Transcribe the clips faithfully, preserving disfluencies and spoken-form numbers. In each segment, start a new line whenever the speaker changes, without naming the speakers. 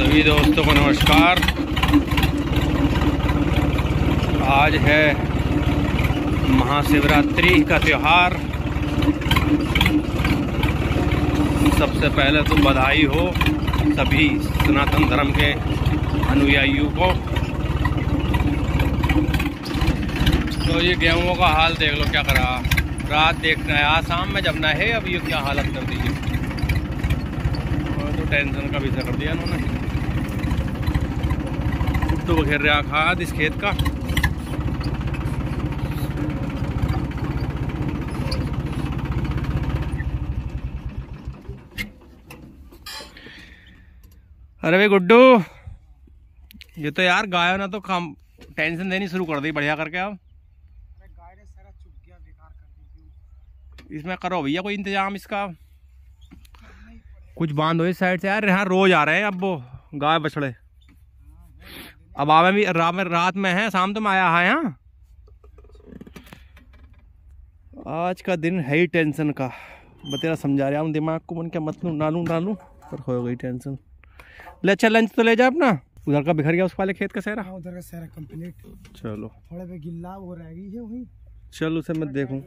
सभी दोस्तों को नमस्कार। आज है महाशिवरात्रि का त्यौहार। सबसे पहले तो बधाई हो सभी सनातन धर्म के अनुयायियों को। तो ये गेहूं का हाल देख लो क्या करा। रात देखना है, आज शाम में जमना है। अब ये क्या हालत कर दी है, तो टेंशन का विषय कर दिया इन्होंने। तो घेर रहा खाद इस खेत का। अरे भाई गुड्डू, ये तो यार गाय ना तो काम टेंशन देनी शुरू कर दी बढ़िया करके। अब
गाय ने सारा चुप गया, बेकार कर दी।
इसमें करो भैया कोई इंतजाम इसका, कुछ बांध हो इस साइड से यार। यहाँ रोज आ रहे हैं अब वो गाय बछड़े। अब आवे भी रात में रात में है, शाम तो में आया है। यहाँ आज का दिन है ही टेंशन का। बतेरा समझा रहा हूँ दिमाग को, मन क्या मत लूँ ना लूँ ना लूँ, पर हो गई टेंशन। ले अच्छा लंच तो ले जा अपना। उधर का बिखर गया उस वाले खेत का सहरा।
उधर का सारा कंप्लीट।
चलो
थोड़े पे गिल्ला वो रह गई है वही।
चल उसे मैं देखूँ।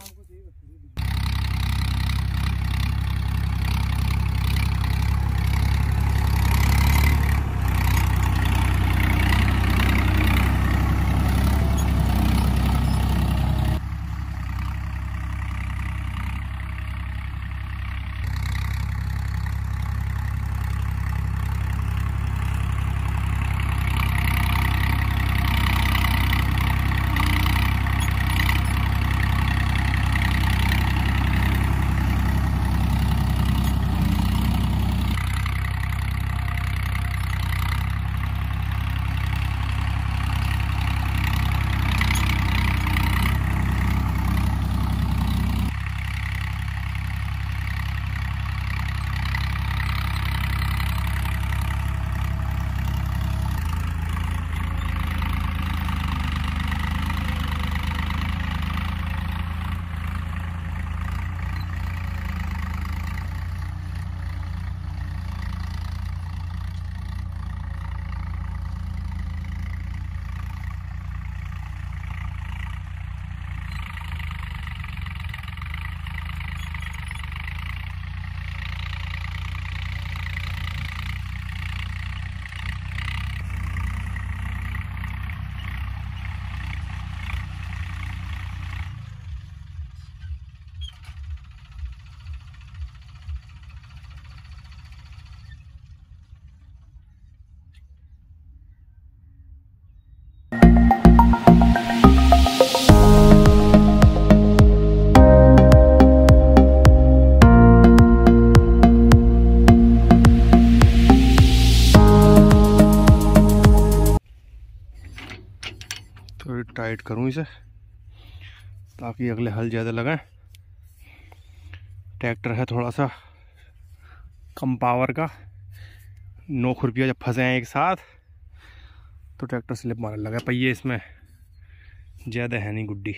थोड़ी टाइट करूं इसे ताकि अगले हल ज़्यादा लगाएं। ट्रैक्टर है थोड़ा सा कम पावर का। नौ खुरपिया जब फंसे हैं एक साथ तो ट्रैक्टर स्लिप मारने लगा। पहिए इसमें ज़्यादा है नहीं गुड्डी।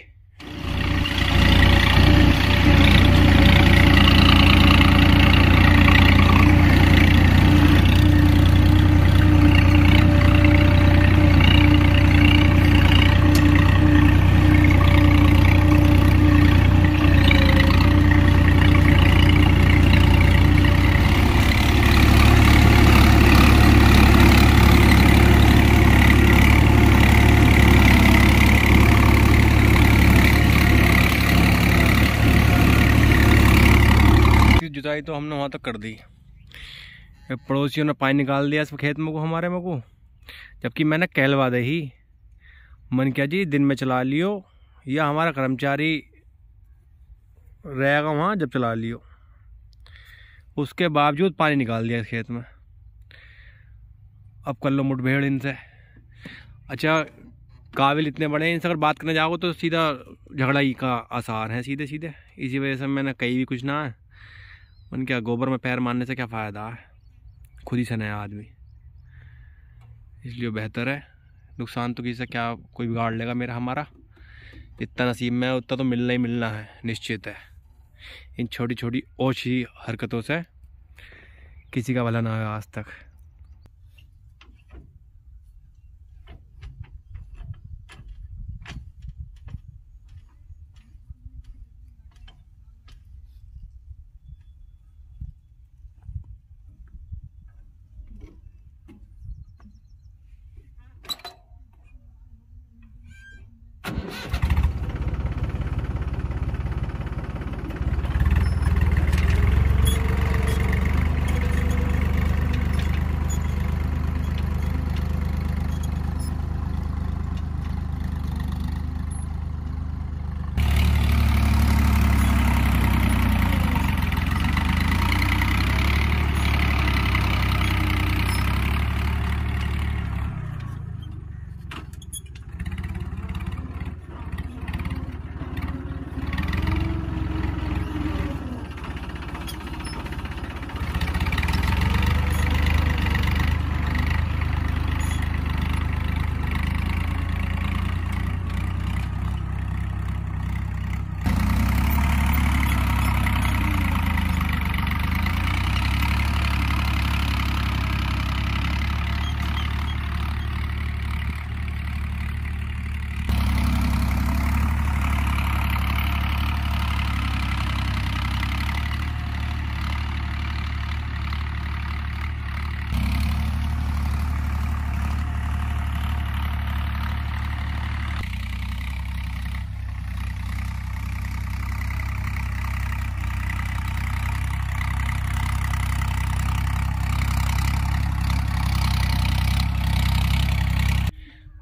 जुताई तो हमने वहाँ तक कर दी। पड़ोसियों ने पानी निकाल दिया इस खेत में को, हमारे में को। जबकि मैंने कहलवा दे ही मन क्या जी दिन में चला लियो, या हमारा कर्मचारी रहेगा वहाँ जब चला लियो। उसके बावजूद पानी निकाल दिया इस खेत में। अब कर लो मुठभेड़ इनसे। अच्छा काबिल इतने बड़े हैं, इनसे अगर बात करने जाओ तो सीधा झगड़ा ही का आसार है सीधे सीधे। इसी वजह से मैंने कहीं भी कुछ ना है। मन क्या गोबर में पैर मारने से क्या फ़ायदा है, खुद ही से नया आदमी। इसलिए बेहतर है, नुकसान तो किसी से क्या कोई बिगाड़ लेगा मेरा हमारा। जितना नसीब में है उतना तो मिलना ही मिलना है, निश्चित है। इन छोटी छोटी ओछी हरकतों से किसी का भला ना आया आज तक।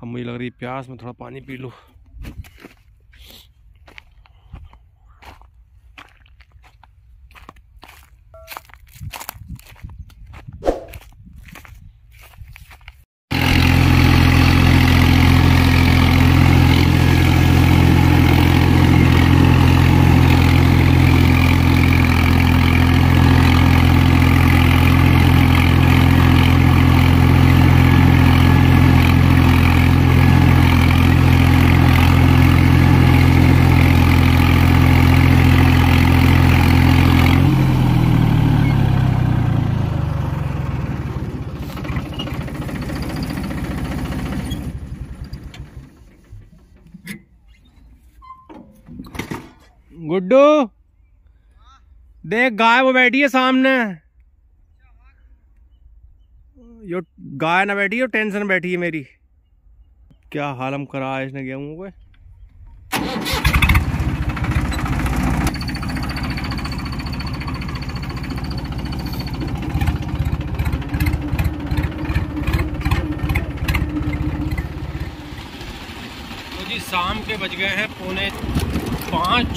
अब मुझे लग रही है प्यास, में थोड़ा पानी पी लूँ। गुड्डू देख, गाय वो बैठी है सामने। यो गाय ना बैठी है, टेंशन में बैठी है मेरी। क्या हालम करा है इसने गेहूं को। तो जी शाम के बज गए हैं पौने पाँच।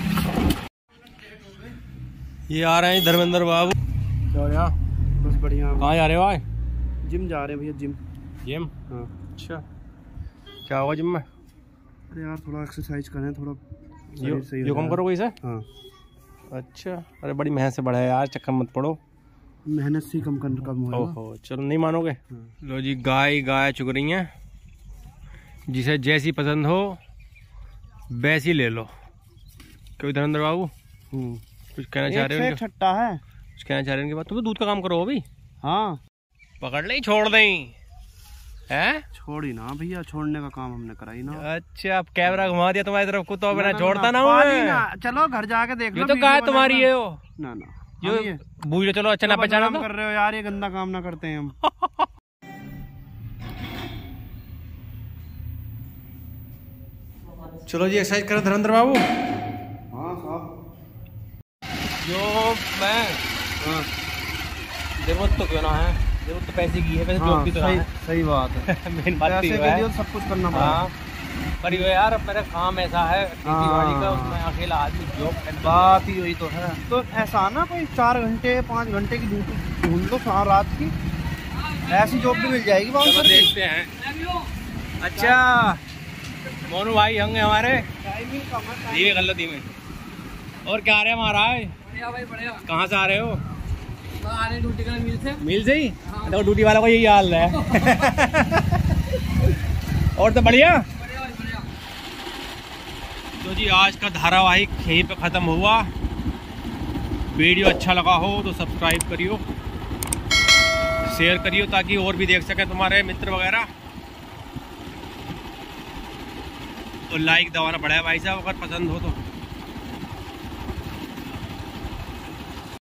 ये आ रहे हैं धर्मेंद्र बाबू। क्या हो यहाँ?
बस बढ़िया।
कहाँ जा रहे हो? आए
जिम जा रहे हैं भैया, जिम।
जिम?
हाँ।
अच्छा, क्या होगा जिम में?
अरे यार थोड़ा एक्सरसाइज करें, थोड़ा
यो,
सही
यो कम करोगे इसे?
हाँ।
अच्छा, अरे बड़ी मेहनत से बढ़ा है यार, चक्कर मत पड़ो।
मेहनत से कम कर कम हो।
ओहो, चलो नहीं मानोगे।
हाँ।
लो जी, गाय गाय चुग रही हैं। जिसे जैसी पसंद हो वैसी ले लो। क्यों धर्मेंद्र बाबू, कुछ कहना चाह रहे हो?
छट्टा है
कुछ कहना चाह रहे हो इनके बाद? तुम तो दूध का काम करो अभी।
हाँ,
पकड़ ले, छोड़ दें है?
छोड़ ही ना भैया, छोड़ने का काम हमने करा ही ना।
अच्छा, अब कैमरा घुमा दिया तुम्हारी तरफ को, तो अब ना छोड़ता ना हूँ मैं।
चलो घर जाके देख लो।
ये तो गाय तुम्हारी है वो।
ना ना,
यो बूझ लो। चलो, अच्छा ना पहचाना तो
कर रहे हो यार, ये गंदा काम ना करते हैं हम।
चलो जी, एक्सरसाइज करो धर्मेंद्र बाबू।
हाँ साहब।
जो मैं
हाँ,
जरूरत तो क्यों ना है, जरूरत तो पैसे की है, पैसे जॉब की तो
सही,
है।
सही बात है।
मेन बात
पैसे
तो
के
ये
लिए
है।
सब कुछ करना पड़ेगा।
हाँ, पर ये यार मेरा काम ऐसा है खेती बाड़ी का, उसमें अकेला आदमी जॉब।
बात ही वही तो है। तो ऐसा ना कोई चार घंटे पाँच घंटे की ड्यूटी ढूंढ लो सारा रात की, ऐसी जॉब भी मिल जाएगी।
चलो देखते हैं। अच्छा मोनू भाई होंगे हमारे, ये गलती में। और क्या आ रहे हैं महाराज? कहाँ से आ रहे हो?
आ रहे ड्यूटी का मिल से।
मिल से ही? तो ड्यूटी वाला को यही हाल है। और तो बढ़िया। तो जी आज का धारावाहिक यहीं पे ख़त्म हुआ। वीडियो अच्छा लगा हो तो सब्सक्राइब करियो, शेयर करियो, ताकि और भी देख सके तुम्हारे मित्र वगैरह। और लाइक दबाना पड़ेगा भाई साहब, अगर पसंद हो तो।